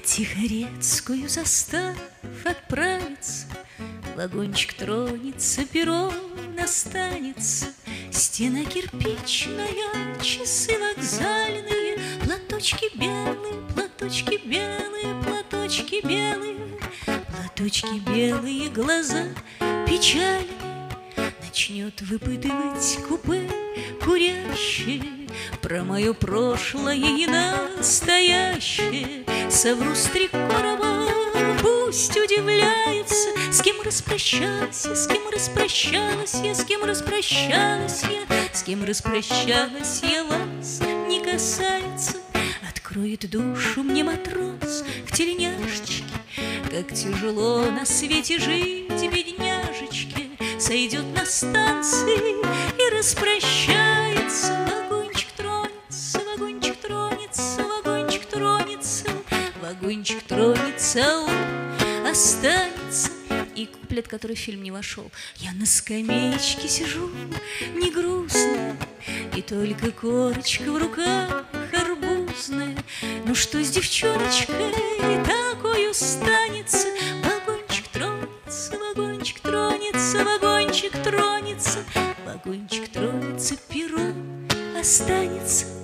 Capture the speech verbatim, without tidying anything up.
Тихорецкую застав отправится, вагончик тронется, перрон останется, стена кирпичная, часы вокзальные, платочки белые, платочки белые, платочки белые, платочки белые, глаза печальные. Начнет выпытывать купе курящее про мое прошлое и настоящее. Совру с три короба, пусть удивляется, с кем распрощалась я, с кем распрощалась я, с кем распрощалась я, с кем распрощалась я, вас не касается. Откроет душу мне матрос в тельняшечке, как тяжело на свете жить бедняжечке. Сойдет на станции и распрощается. Вагончик тронется, вагончик тронется, вагончик тронется, вагончик тронется, он останется. И куплет, который в фильм не вошел. Я на скамеечке сижу, не грустная, и только корочка в руках арбузная. Ну что с девчоночкой такой станется? Вагончик тронется, вагончик тронется, вагончик тронется, вагончик тронется, перрон останется.